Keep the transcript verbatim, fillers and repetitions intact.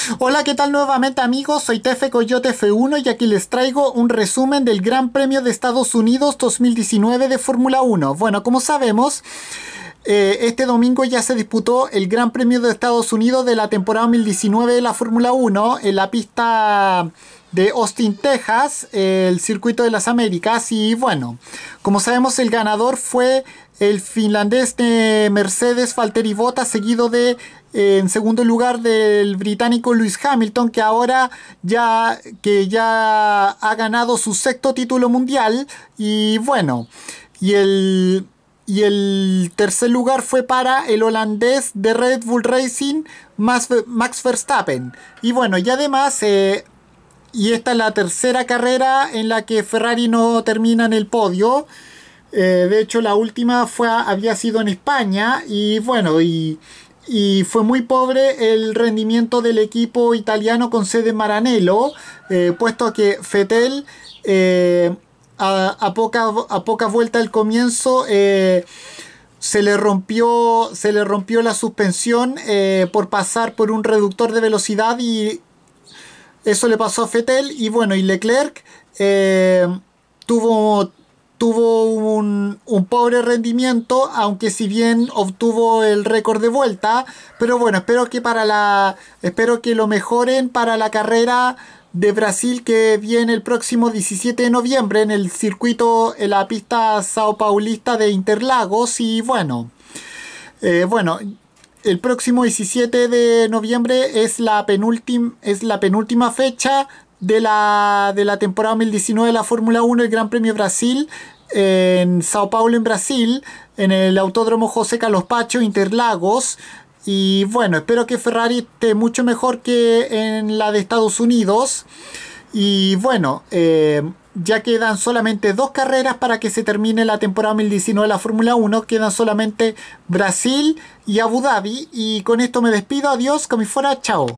Hola, ¿qué tal nuevamente amigos? Soy Tefe Coyote F uno y aquí les traigo un resumen del Gran Premio de Estados Unidos dos mil diecinueve de Fórmula uno. Bueno, como sabemos, eh, este domingo ya se disputó el Gran Premio de Estados Unidos de la temporada dos mil diecinueve de la Fórmula uno en la pista de Austin, Texas, el circuito de las Américas. Y bueno, como sabemos, el ganador fue el finlandés de Mercedes, Valtteri Bottas, seguido de eh, en segundo lugar del británico Lewis Hamilton, que ahora ya que ya ha ganado su sexto título mundial. Y bueno, y el y el tercer lugar fue para el holandés de Red Bull Racing, Max, Max Verstappen. Y bueno, y además eh, y esta es la tercera carrera en la que Ferrari no termina en el podio. Eh, de hecho, la última fue, había sido en España. Y bueno, y, y fue muy pobre el rendimiento del equipo italiano con sede en Maranello, eh, puesto que Vettel eh, a, a, poca, a poca vuelta al comienzo eh, se le rompió se le rompió la suspensión eh, por pasar por un reductor de velocidad, y eso le pasó a Vettel. Y bueno, y Leclerc eh, tuvo, tuvo un, un pobre rendimiento, aunque si bien obtuvo el récord de vuelta. Pero bueno, espero que para la espero que lo mejoren para la carrera de Brasil, que viene el próximo diecisiete de noviembre en el circuito, en la pista Sao Paulista de Interlagos. Y bueno, eh, bueno. El próximo diecisiete de noviembre es la penúltima, es la penúltima fecha de la, de la temporada dos mil diecinueve de la Fórmula uno, el Gran Premio Brasil, en Sao Paulo, en Brasil, en el Autódromo José Carlos Pacho, Interlagos. Y bueno, espero que Ferrari esté mucho mejor que en la de Estados Unidos. Y bueno, eh, ya quedan solamente dos carreras para que se termine la temporada dos mil diecinueve de la Fórmula uno. Quedan solamente Brasil y Abu Dhabi. Y con esto me despido. Adiós, como fuera, chao.